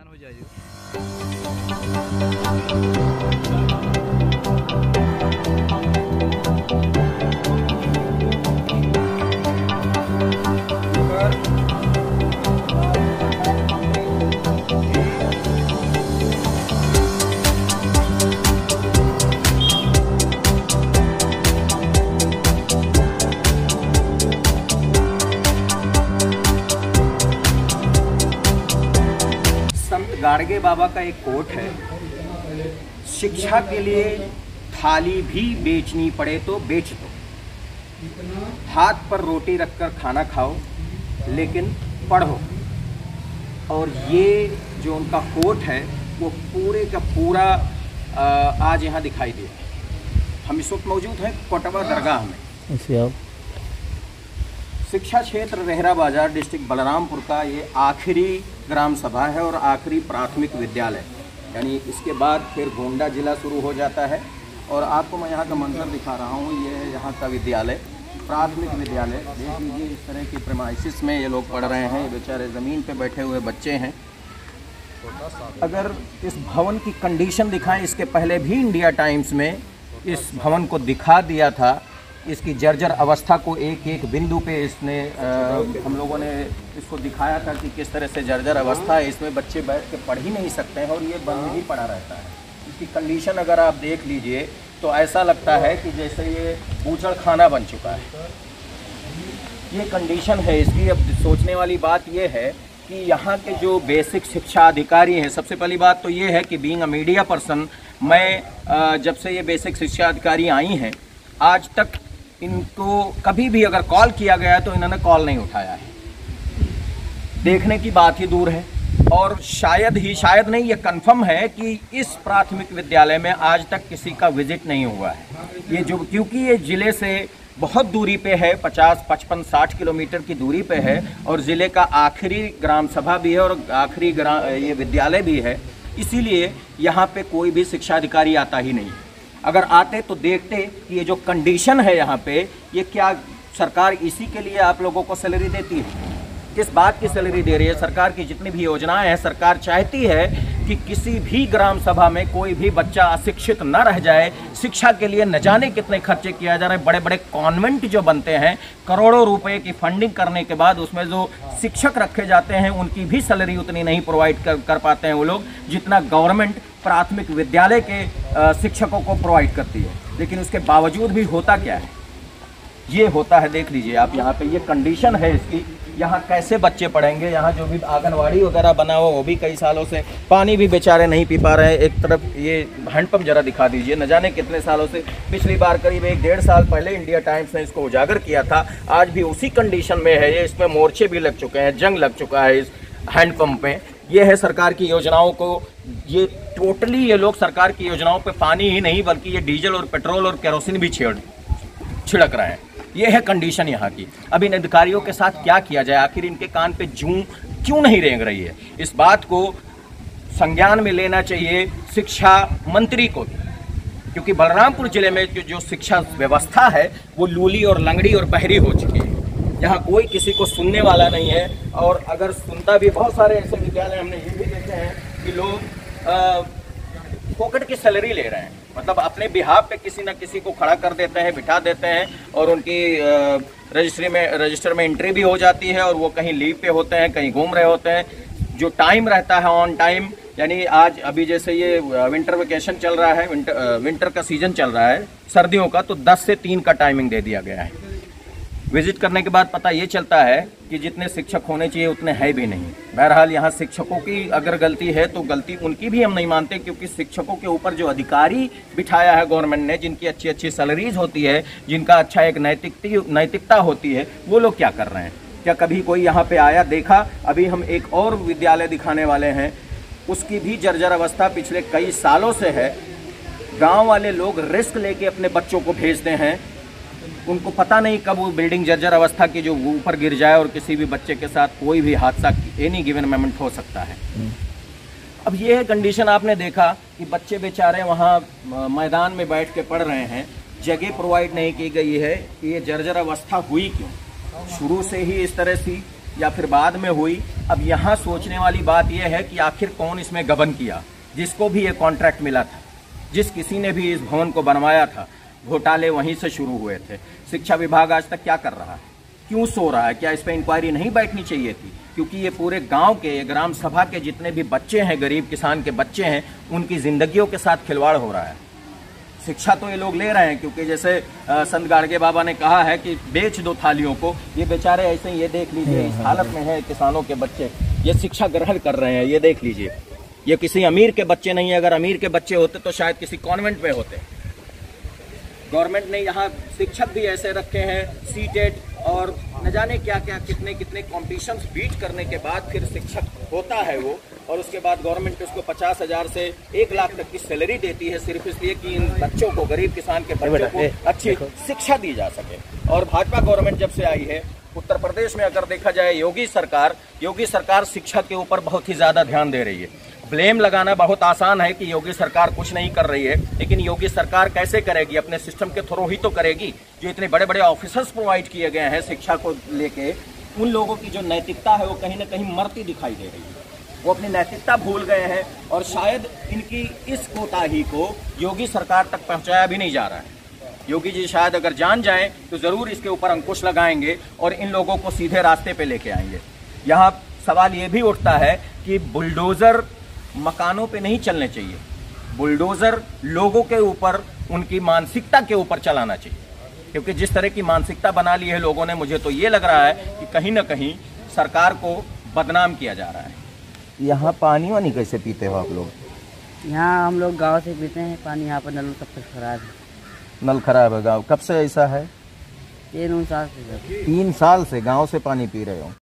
हो जाइए। गाडगे बाबा का एक कोट है, शिक्षा के लिए थाली भी बेचनी पड़े तो बेच दो, हाथ पर रोटी रखकर खाना खाओ लेकिन पढ़ो। और ये जो उनका कोट है वो पूरे का पूरा आज यहाँ दिखाई दिया। हम इस वक्त मौजूद हैं कोटवा दरगाह में। शिक्षा क्षेत्र रेहरा बाजार डिस्ट्रिक्ट बलरामपुर का ये आखिरी ग्राम सभा है और आखिरी प्राथमिक विद्यालय, यानी इसके बाद फिर गोंडा जिला शुरू हो जाता है। और आपको मैं यहाँ का मंजर दिखा रहा हूँ, ये है यहाँ का विद्यालय, प्राथमिक विद्यालय। देख लीजिए इस तरह की प्रेमाइसिस में ये लोग पढ़ रहे हैं। ये बेचारे ज़मीन पे बैठे हुए बच्चे हैं। अगर इस भवन की कंडीशन दिखाएं, इसके पहले भी इंडिया टाइम्स में इस भवन को दिखा दिया था। इसकी जर्जर अवस्था को एक एक बिंदु पे इसने हम लोगों ने इसको दिखाया था कि किस तरह से जर्जर अवस्था है। इसमें बच्चे बैठ के पढ़ ही नहीं सकते हैं और ये बंद ही पड़ा रहता है। इसकी कंडीशन अगर आप देख लीजिए तो ऐसा लगता है कि जैसे ये बूचड़ खाना बन चुका है। ये कंडीशन है इसकी। अब सोचने वाली बात ये है कि यहाँ के जो बेसिक शिक्षा अधिकारी हैं, सबसे पहली बात तो ये है कि बीइंग अ मीडिया पर्सन, मैं जब से ये बेसिक शिक्षा अधिकारी आई हैं आज तक इनको कभी भी अगर कॉल किया गया तो इन्होंने कॉल नहीं उठाया है। देखने की बात ही दूर है। और शायद नहीं, ये कंफर्म है कि इस प्राथमिक विद्यालय में आज तक किसी का विजिट नहीं हुआ है। ये जो, क्योंकि ये ज़िले से बहुत दूरी पे है, 50, 55, 60 किलोमीटर की दूरी पे है और ज़िले का आखिरी ग्राम सभा भी है और आखिरी ये विद्यालय भी है, इसीलिए यहाँ पे कोई भी शिक्षा अधिकारी आता ही नहीं है। अगर आते तो देखते कि ये जो कंडीशन है यहाँ पे, ये क्या सरकार इसी के लिए आप लोगों को सैलरी देती है? किस बात की सैलरी दे रही है? सरकार की जितनी भी योजनाएं हैं, सरकार चाहती है कि किसी भी ग्राम सभा में कोई भी बच्चा अशिक्षित न रह जाए। शिक्षा के लिए न जाने कितने खर्चे किया जा रहे हैं। बड़े बड़े कॉन्वेंट जो बनते हैं, करोड़ों रुपए की फंडिंग करने के बाद उसमें जो शिक्षक रखे जाते हैं उनकी भी सैलरी उतनी नहीं प्रोवाइड कर पाते हैं वो लोग, जितना गवर्नमेंट प्राथमिक विद्यालय के शिक्षकों को प्रोवाइड करती है। लेकिन उसके बावजूद भी होता क्या है? ये होता है, देख लीजिए आप यहाँ पे, ये कंडीशन है इसकी। यहाँ कैसे बच्चे पढ़ेंगे? यहाँ जो भी आंगनवाड़ी वगैरह बना हुआ वो भी कई सालों से, पानी भी बेचारे नहीं पी पा रहे हैं। एक तरफ ये हैंडपम्प जरा दिखा दीजिए, न जाने कितने सालों से, पिछली बार करीब 1-1.5 साल पहले इंडिया टाइम्स ने इसको उजागर किया था। आज भी उसी कंडीशन में है ये। इसमें मोर्चे भी लग चुके हैं, जंग लग चुका है इस हैंडपम्प में। ये है सरकार की योजनाओं को, ये टोटली ये लोग सरकार की योजनाओं पे पानी ही नहीं बल्कि ये डीजल और पेट्रोल और केरोसिन भी छिड़क रहे हैं। ये है कंडीशन यहाँ की। अब इन अधिकारियों के साथ क्या किया जाए? आखिर इनके कान पे जूं क्यों नहीं रेंग रही है? इस बात को संज्ञान में लेना चाहिए शिक्षा मंत्री को, क्योंकि बलरामपुर जिले में जो शिक्षा व्यवस्था है वो लूली और लंगड़ी और बहरी हो चुकी है। यहाँ कोई किसी को सुनने वाला नहीं है। और अगर सुनता भी, बहुत सारे ऐसे विद्यालय हमने ये भी देखे हैं कि लोग फोकट की सैलरी ले रहे हैं, मतलब अपने बिहाफ पे किसी न किसी को खड़ा कर देते हैं, बिठा देते हैं और उनकी रजिस्टर में एंट्री भी हो जाती है और वो कहीं लीव पे होते हैं, कहीं घूम रहे होते हैं। जो टाइम रहता है ऑन टाइम, यानी आज अभी जैसे ये विंटर वेकेशन चल रहा है, विंटर का सीजन चल रहा है सर्दियों का, तो 10 से 3 का टाइमिंग दे दिया गया है। विजिट करने के बाद पता ये चलता है कि जितने शिक्षक होने चाहिए उतने हैं भी नहीं। बहरहाल यहाँ शिक्षकों की अगर गलती है तो गलती उनकी भी हम नहीं मानते, क्योंकि शिक्षकों के ऊपर जो अधिकारी बिठाया है गवर्नमेंट ने, जिनकी अच्छी अच्छी सैलरीज होती है, जिनका अच्छा एक नैतिकता होती है, वो लोग क्या कर रहे हैं? क्या कभी कोई यहाँ पे आया, देखा? अभी हम एक और विद्यालय दिखाने वाले हैं, उसकी भी जर्जर अवस्था पिछले कई सालों से है। गाँव वाले लोग रिस्क लेके अपने बच्चों को भेजते हैं, उनको पता नहीं कब वो बिल्डिंग जर्जर अवस्था की जो ऊपर गिर जाए और किसी भी बच्चे के साथ कोई भी हादसा एनी गिवन मोमेंट हो सकता है। अब ये है कंडीशन। आपने देखा कि बच्चे बेचारे वहाँ मैदान में बैठ के पढ़ रहे हैं, जगह प्रोवाइड नहीं की गई है। ये जर्जर अवस्था हुई क्यों? शुरू से ही इस तरह सी या फिर बाद में हुई। अब यहाँ सोचने वाली बात यह है कि आखिर कौन इसमें गबन किया। जिसको भी ये कॉन्ट्रैक्ट मिला था, जिस किसी ने भी इस भवन को बनवाया था, घोटाले वहीं से शुरू हुए थे। शिक्षा विभाग आज तक क्या कर रहा है, क्यों सो रहा है? क्या इस पर इंक्वायरी नहीं बैठनी चाहिए थी? क्योंकि ये पूरे गांव के, ग्राम सभा के जितने भी बच्चे हैं, गरीब किसान के बच्चे हैं, उनकी जिंदगियों के साथ खिलवाड़ हो रहा है। शिक्षा तो ये लोग ले रहे हैं, क्योंकि जैसे संत गाड़गे बाबा ने कहा है कि बेच दो थालियों को। ये बेचारे ऐसे ही, ये देख लीजिए इस हालत में है किसानों के बच्चे, ये शिक्षा ग्रहण कर रहे हैं। ये देख लीजिए, ये किसी अमीर के बच्चे नहीं है। अगर अमीर के बच्चे होते तो शायद किसी कॉन्वेंट में होते। गवर्नमेंट ने यहाँ शिक्षक भी ऐसे रखे हैं, सीटेट और न जाने क्या क्या कितने कितने कॉम्पिटिशन्स बीट करने के बाद फिर शिक्षक होता है वो, और उसके बाद गवर्नमेंट उसको 50,000 से 1 लाख तक की सैलरी देती है, सिर्फ इसलिए कि इन बच्चों को, गरीब किसान के बच्चों को अच्छी शिक्षा दी जा सके। और भाजपा गवर्नमेंट जब से आई है उत्तर प्रदेश में, अगर देखा जाए योगी सरकार शिक्षा के ऊपर बहुत ही ज्यादा ध्यान दे रही है। ब्लेम लगाना बहुत आसान है कि योगी सरकार कुछ नहीं कर रही है, लेकिन योगी सरकार कैसे करेगी? अपने सिस्टम के थ्रू ही तो करेगी। जो इतने बड़े बड़े ऑफिसर्स प्रोवाइड किए गए हैं शिक्षा को लेके, उन लोगों की जो नैतिकता है वो कहीं ना कहीं मरती दिखाई दे रही है। वो अपनी नैतिकता भूल गए हैं, और शायद इनकी इस कोताही को योगी सरकार तक पहुंचाया भी नहीं जा रहा है। योगी जी शायद अगर जान जाएं तो जरूर इसके ऊपर अंकुश लगाएंगे और इन लोगों को सीधे रास्ते पे लेके आएंगे। यहाँ सवाल ये भी उठता है कि बुलडोजर मकानों पे नहीं चलने चाहिए, बुलडोजर लोगों के ऊपर, उनकी मानसिकता के ऊपर चलाना चाहिए। क्योंकि जिस तरह की मानसिकता बना ली है लोगों ने, मुझे तो ये लग रहा है कि कहीं ना कहीं सरकार को बदनाम किया जा रहा है। यहाँ पानी वानी कैसे पीते हो आप लोग? यहाँ हम लोग गांव से पीते हैं पानी। यहाँ पर नल सब कुछ खराब है। नल खराब है गाँव? कब से ऐसा है? 3 साल से। 3 साल से गाँव से पानी पी रहे हो?